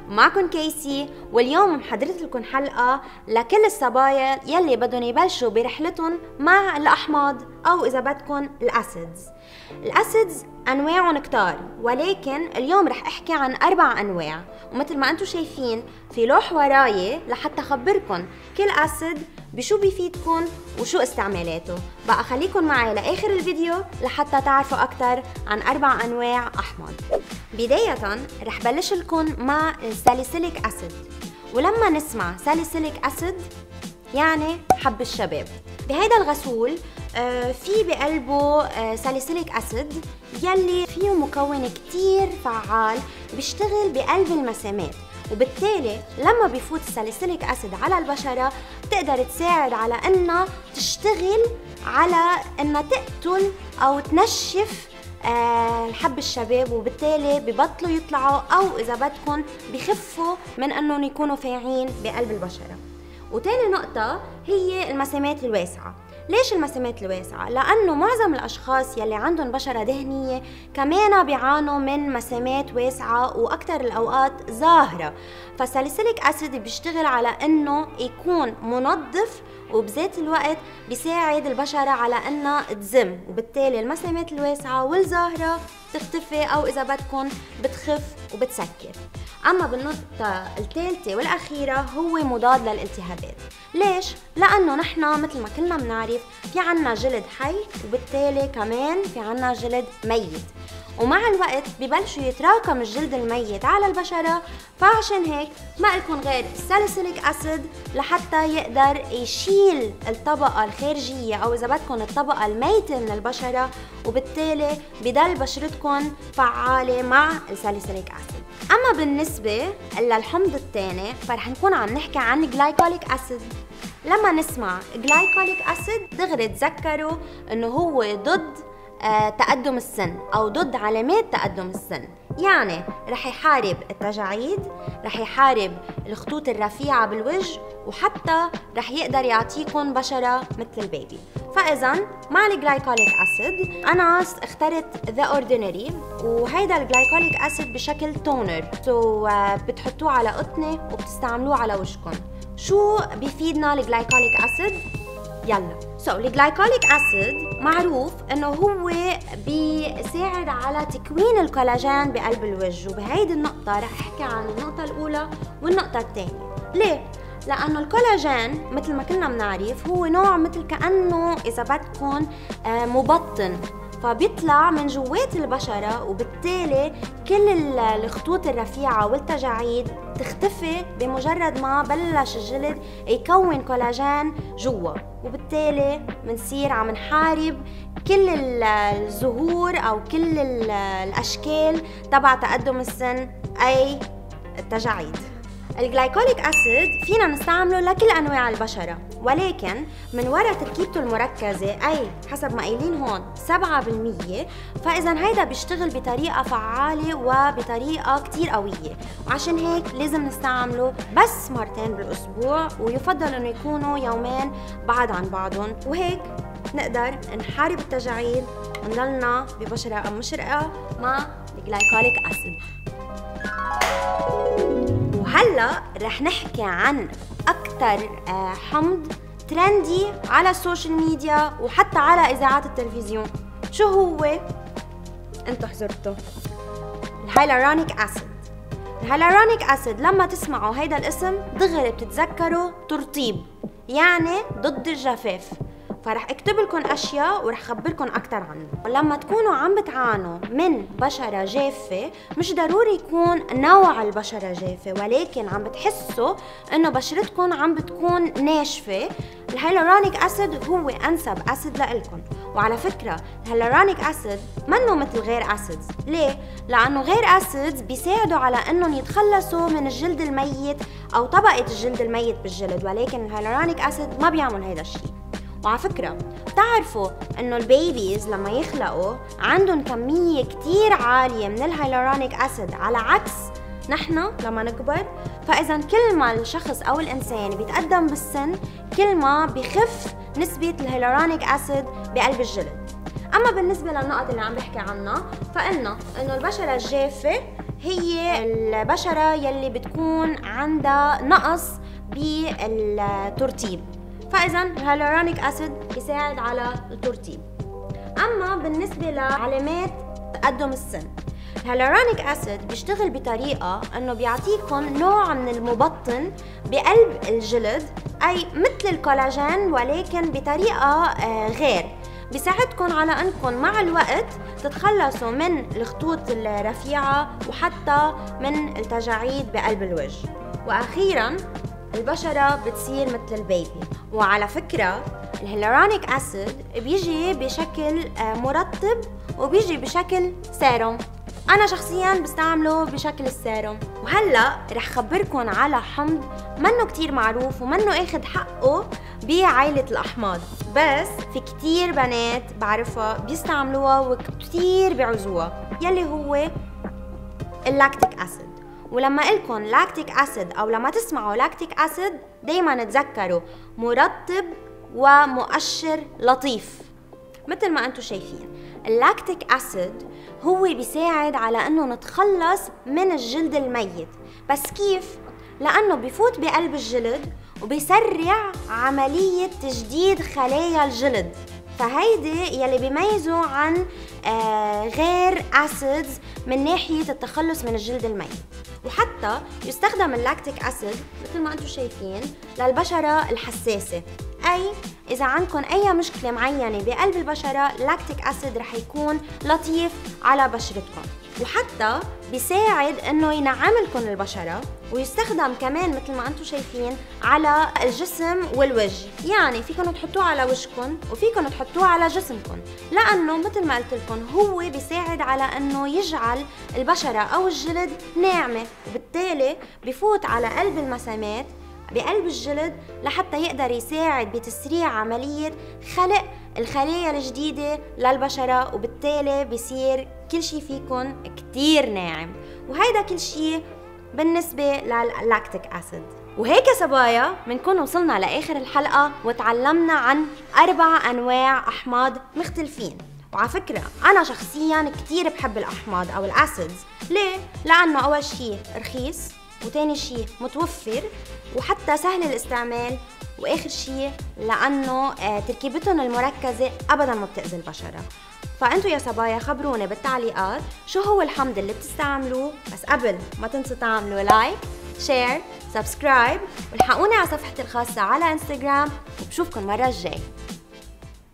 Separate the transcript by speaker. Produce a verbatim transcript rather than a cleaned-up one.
Speaker 1: معكن كيسي، واليوم محضرت لكم حلقة لكل الصبايا يلي بدهم يبلشوا برحلتهم مع الأحماض أو إذا بدكن الأسيدز. الأسيدز أنواعهم كتار، ولكن اليوم رح أحكي عن أربع أنواع، ومثل ما أنتم شايفين في لوح وراي لحتى أخبركن كل أسيد بشو بيفيدكن وشو استعمالاته. بقى خليكن معي لآخر الفيديو لحتى تعرفوا أكتر عن أربع أنواع أحماض. بداية رح بلش لكم مع الساليسيليك أسيد، ولما نسمع ساليسيليك أسيد يعني حب الشباب. بهيدا الغسول آه في بقلبه آه ساليسيليك أسيد يلي فيه مكون كتير فعال بيشتغل بقلب المسامات، وبالتالي لما بيفوت الساليسيليك أسيد على البشرة بتقدر تساعد على انها تشتغل على انها تقتل او تنشف أه حب الشباب، وبالتالي ببطلوا يطلعوا او اذا بدكن بخفوا من انهم يكونوا فايعين بقلب البشرة. وتاني نقطة هي المسامات الواسعة. ليش المسامات الواسعة؟ لأنه معظم الأشخاص يلي عندهم بشرة دهنية كمان بيعانوا من مسامات واسعة وأكثر الأوقات ظاهرة، فالساليسيليك أسيد بيشتغل على أنه يكون منظف وبذات الوقت بيساعد البشرة على أنها تزم، وبالتالي المسامات الواسعة والظاهرة تختفي أو إذا بدكن بتخف وبتسكر. أما بالنقطة الثالثة والأخيرة هو مضاد للالتهابات. ليش؟ لأنه نحن مثل ما كلنا بنعرف في عنا جلد حي، وبالتالي كمان في عنا جلد ميت، ومع الوقت ببلشوا يتراكم الجلد الميت على البشرة، فعشان هيك ما لكم غير الساليسيليك أسيد لحتى يقدر يشيل الطبقة الخارجية أو إذا بدكم الطبقة الميتة من البشرة، وبالتالي بضل بشرتكم فعالة مع الساليسيليك أسيد. أما بالنسبة للحمض الثاني فرح نكون عم نحكي عن جلايكوليك أسيد. لما نسمع جلايكوليك أسيد دغري تذكروا إنه هو ضد آه تقدم السن أو ضد علامات تقدم السن، يعني رح يحارب التجاعيد، رح يحارب الخطوط الرفيعة بالوجه، وحتى رح يقدر يعطيكم بشرة مثل البيبي. فإذا مع الجلايكوليك أسيد أنا اخترت ذا أوردينري، وهيدا الجلايكوليك أسيد بشكل تونر، سو so, بتحطوه على قطنة وبتستعملوه على وجهكم. شو بيفيدنا الجلايكوليك أسيد؟ يلا سو so, الجلايكوليك أسيد معروف انه هو بيساعد على تكوين الكولاجين بقلب الوجه، وبهيدي النقطة رح احكي عن النقطة الأولى والنقطة الثانية. ليه؟ لأنه الكولاجين مثل ما كلنا بنعرف هو نوع مثل كأنه إذا بدكن مبطن، فبيطلع من جوات البشرة، وبالتالي كل الخطوط الرفيعة والتجاعيد تختفي بمجرد ما بلش الجلد يكون كولاجين جوا، وبالتالي منصير عم نحارب كل الظهور أو كل الأشكال تبع تقدم السن أي التجاعيد. الجلايكوليك أسيد فينا نستعمله لكل أنواع البشرة، ولكن من وراء تركيبته المركزة أي حسب ما قايلين هون سبعة بالمية، فإذا هيدا بيشتغل بطريقة فعالة وبطريقة كتير قوية، وعشان هيك لازم نستعمله بس مرتين بالأسبوع، ويفضل إنه يكونوا يومين بعد عن بعضهم، وهيك نقدر نحارب التجاعيد ونضلنا ببشرة مشرقة مع الجلايكوليك أسيد. وهلا رح نحكي عن أكتر حمض ترندي على السوشيال ميديا وحتى على إذاعات التلفزيون. شو هو؟ انتو حضرتوا الهايلورونيك أسيد. الهايلورونيك أسيد لما تسمعوا هيدا الاسم دغري بتتذكروا ترطيب، يعني ضد الجفاف، فرح اكتب لكم اشياء ورح خبركم اكثر عنه. لما تكونوا عم بتعانوا من بشره جافه، مش ضروري يكون نوع البشره جافه، ولكن عم بتحسوا انه بشرتكم عم بتكون ناشفه، الهايلورونيك اسيد هو انسب اسيد لإلكم. وعلى فكره الهايلورونيك اسيد منه مثل غير اسيدز. ليه؟ لانه غير اسيدز بيساعدوا على انهم يتخلصوا من الجلد الميت او طبقه الجلد الميت بالجلد، ولكن الهايلورونيك اسيد ما بيعمل هيدا الشيء. وعلى فكرة بتعرفوا انه البيبيز لما يخلقوا عندهم كمية كتير عالية من الهايلورونيك اسيد على عكس نحن لما نكبر. فاذا كل ما الشخص او الانسان بيتقدم بالسن كل ما بخف نسبة الهايلورونيك اسيد بقلب الجلد. اما بالنسبة للنقط اللي عم بحكي عنها فإنه انه البشرة الجافة هي البشرة يلي بتكون عندها نقص بالترطيب، فإذا الهيالورونيك أسيد يساعد على الترطيب. أما بالنسبة لعلامات تقدم السن، الهيالورونيك أسيد بيشتغل بطريقة أنه بيعطيكم نوع من المبطن بقلب الجلد، أي مثل الكولاجين ولكن بطريقة غير، بيساعدكم على أنكم مع الوقت تتخلصوا من الخطوط الرفيعة وحتى من التجاعيد بقلب الوجه. وأخيراً البشرة بتصير مثل البيبي. وعلى فكرة الهيالورونيك أسيد بيجي بشكل مرطب وبيجي بشكل سيروم، أنا شخصياً بستعمله بشكل السيروم. وهلأ رح خبركن على حمض منه كتير معروف ومنه اخد حقه بعائلة الأحماض، بس في كتير بنات بعرفها بيستعملوها وكتير بيعوزوها، يلي هو اللاكتيك أسيد. ولما قلكن لاكتيك أسيد أو لما تسمعوا لاكتيك أسيد دايماً تذكروا مرطب ومؤشر لطيف. مثل ما أنتم شايفين اللاكتيك أسيد هو بيساعد على أنه نتخلص من الجلد الميت، بس كيف؟ لأنه بيفوت بقلب الجلد وبيسرع عملية تجديد خلايا الجلد، فهيدي يلي بيميزه عن آه غير أسيدز من ناحية التخلص من الجلد الميت. وحتى يستخدم اللاكتيك أسيد مثل ما أنتم شايفين للبشرة الحساسة، أي إذا عندكم أي مشكلة معينة بقلب البشرة اللاكتيك أسيد رح يكون لطيف على بشرتكم. وحتى بيساعد إنه ينعم لكم البشرة، ويستخدم كمان مثل ما أنتم شايفين على الجسم والوجه، يعني فيكم تحطوه على وجهكم وفيكم تحطوه على جسمكم، لأنه مثل ما قلت لكم هو بيساعد على إنه يجعل البشرة أو الجلد ناعمة، وبالتالي بفوت على قلب المسامات بقلب الجلد لحتى يقدر يساعد بتسريع عملية خلق الخلايا الجديدة للبشرة، وبالتالي بيصير كل شي فيكن كتير ناعم. وهيدا كل شي بالنسبة لللاكتيك أسيد. وهيك صبايا منكون وصلنا لآخر الحلقة وتعلمنا عن أربع أنواع أحماض مختلفين. وعلى فكرة أنا شخصياً كتير بحب الأحماض أو الأسيدز. ليه؟ لأنه أول شي رخيص، وتاني شي متوفر، وحتى سهل الاستعمال، واخر شي لانه تركيبتهم المركزه ابدا ما بتاذي البشره. فانتوا يا صبايا خبرونا بالتعليقات شو هو الحمض اللي بتستعملوه، بس قبل ما تنسوا تعملوا لايك شير سبسكرايب، والحقوني على صفحتي الخاصه على انستغرام، وبشوفكم المره الجاي.